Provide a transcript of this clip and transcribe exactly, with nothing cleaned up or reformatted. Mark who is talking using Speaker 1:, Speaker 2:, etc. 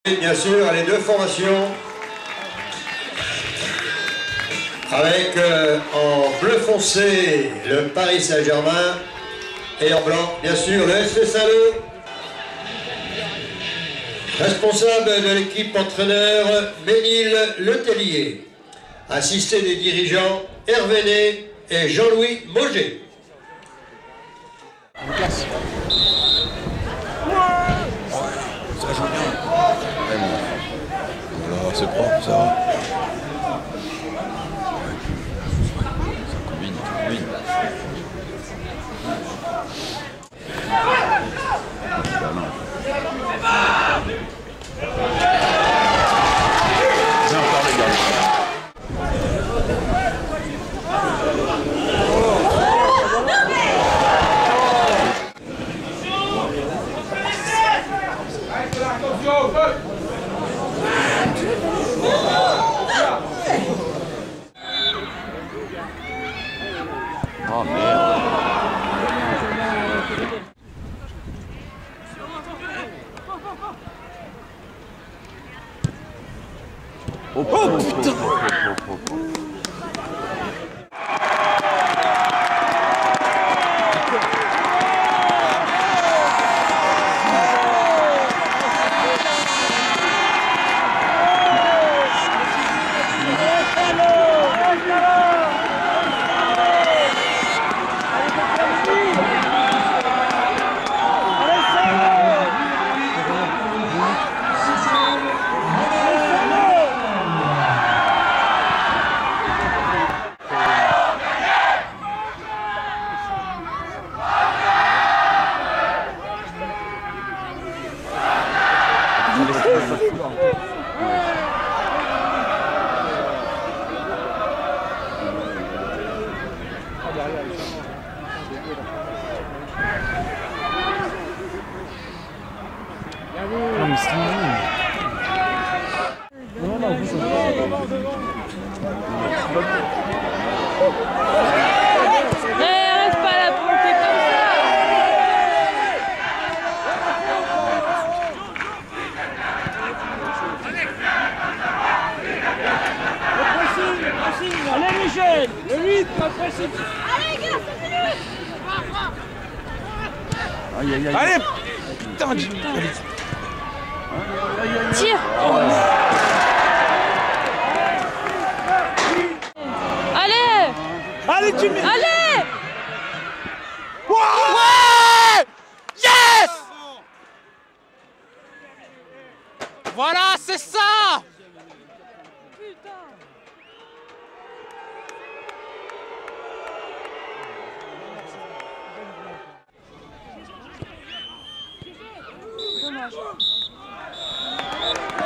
Speaker 1: Bien sûr, les deux formations avec euh, en bleu foncé le Paris Saint-Germain et en blanc, bien sûr, le S C Saint-Lô. Responsable de l'équipe entraîneur Ménil Letellier. Assisté des dirigeants Hervé Né et Jean-Louis Mauger.
Speaker 2: Ça joue bien. Ouais, bon. Voilà, c'est propre, ça va. Ça combine, ça combine. Bah non. Viens encore les gars. Oh merde. Oh, oh putain.
Speaker 3: Non mais c'est nul. Non, non, vous
Speaker 4: Eh, reste pas là pour le faire comme ça.
Speaker 3: Allez Michel, le huit, pas pressing.
Speaker 4: Allez, gars,
Speaker 2: Aïe aïe aïe.
Speaker 3: Allez. Putain, putain.
Speaker 4: tire. Allez.
Speaker 3: Allez, tu mets.
Speaker 4: Allez.
Speaker 3: Ouais. Yes. Voilà, c'est ça.
Speaker 4: Dommage.